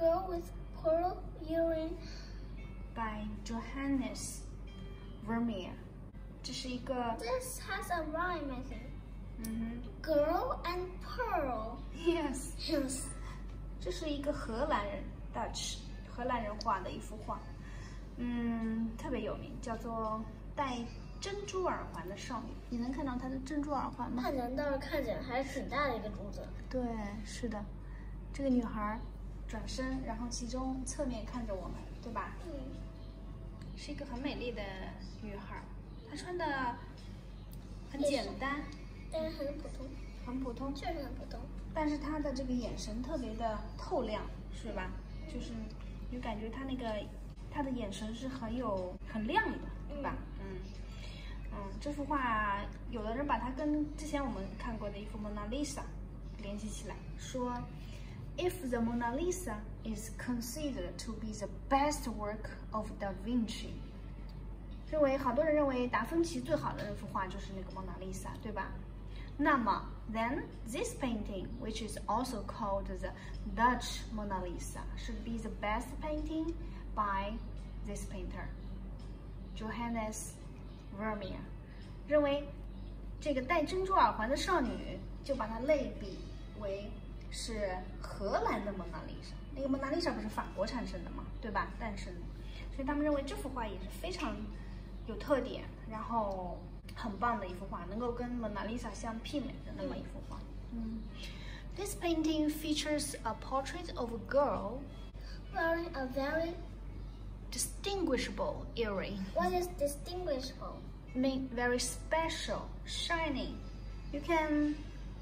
Girl with Pearl Earring by Johannes Vermeer。这是一个 This has a rhyme, I think. 嗯 Girl and Pearl. 哼 ，Yes， Yes. 这是一个荷兰人 Dutch 荷兰人画的一幅画，特别有名，叫做戴珍珠耳环的少女。你能看到她的珍珠耳环吗？ 看见倒是看见，还是挺大的一个珠子。 对，是的，这个女孩转身，然后其中侧面看着我们，对吧？是一个很美丽的女孩，她穿的很简单， 但是很普通， 很普通， 确实很普通。 但是她的这个眼神特别的透亮，是吧？就是你感觉她她的眼神是很亮的，对吧？这幅画有的人把它跟之前我们看过的一幅蒙娜丽莎联系起来，说 If the Mona Lisa is considered to be the best work of Da Vinci， 好多人认为达芬奇最好的那幅画就是那个蒙娜丽莎，对吧？那么 then this painting, which is also called the Dutch Mona Lisa, should be the best painting by this painter, Johannes Vermeer。认为这个戴珍珠耳环的少女，就把它类比为是荷兰的蒙娜丽莎。那个蒙娜丽莎不是法国产生的嘛，对吧？诞生的，所以他们认为这幅画也是非常有特点，然后很棒的一幅画，能够跟蒙娜丽莎相媲美的那么一幅画。This painting features a portrait of a girl wearing a very distinguishable earring. What is distinguishable? Mean very special, shining. You can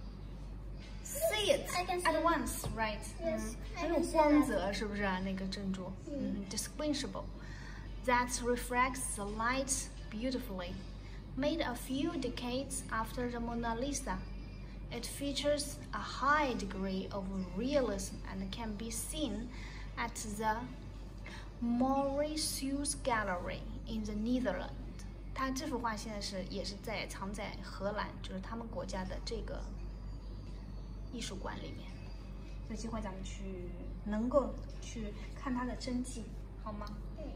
see it I can see at it. once, right? Yes, I 很有 can see 光 that. 泽，是不是啊？那个珍珠，distinguishable, that reflects the light beautifully. Made a few decades after the Mona Lisa, it features a high degree of realism and can be seen at the Mauritshuis Gallery in the Netherlands. 它这幅画现在也是藏在荷兰，就是他们国家的这个艺术馆里面。有机会咱们能够去看它的真迹，好吗？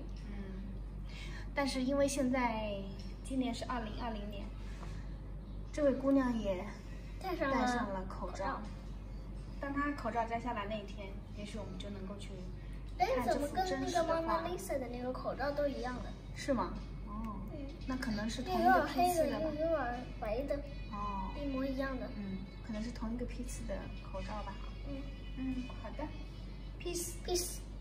但是因为今年是2020年，这位姑娘也戴上了口罩。当她口罩摘下来那一天，也许我们就能够去看这幅真实的画。 怎么跟那个蒙娜丽莎的那个口罩都一样的？ 是吗？哦，那可能是同一有个批点黑的， 次的吧。 有点白的， 哦， 一模一样的。 可能是同一个批次的口罩吧。好的 ，peace。